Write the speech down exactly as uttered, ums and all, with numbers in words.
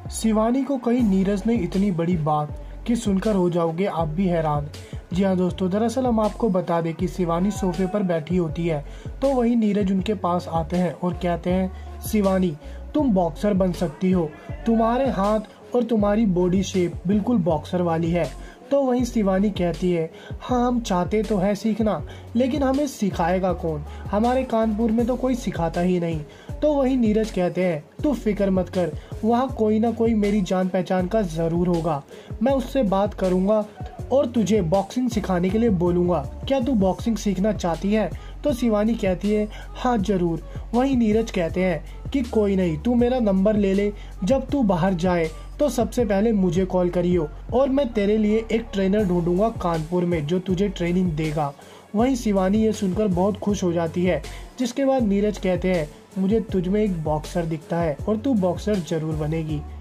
शिवानी को कही नीरज ने इतनी बड़ी बात कि सुनकर हो जाओगे आप भी हैरान। जी हाँ दोस्तों, दरअसल हम आपको बता दें कि शिवानी सोफे पर बैठी होती है तो वही नीरज उनके पास आते हैं और कहते हैं, शिवानी तुम बॉक्सर बन सकती हो, तुम्हारे हाथ और तुम्हारी बॉडी शेप बिल्कुल बॉक्सर वाली है। तो वहीं शिवानी कहती है, हाँ हम चाहते तो है सीखना, लेकिन हमें सिखाएगा कौन, हमारे कानपुर में तो कोई सिखाता ही नहीं। तो वहीं नीरज कहते हैं, तू फिक्र मत कर, वहाँ कोई ना कोई मेरी जान पहचान का जरूर होगा, मैं उससे बात करूँगा और तुझे बॉक्सिंग सिखाने के लिए बोलूँगा, क्या तू बॉक्सिंग सीखना चाहती है? तो शिवानी कहती है, हाँ जरूर। वहीं नीरज कहते हैं कि कोई नहीं, तू मेरा नंबर ले ले, जब तू बाहर जाए तो सबसे पहले मुझे कॉल करियो और मैं तेरे लिए एक ट्रेनर ढूंढूंगा कानपुर में जो तुझे ट्रेनिंग देगा। वहीं शिवानी ये सुनकर बहुत खुश हो जाती है, जिसके बाद नीरज कहते हैं, मुझे तुझ में एक बॉक्सर दिखता है और तू बॉक्सर जरूर बनेगी।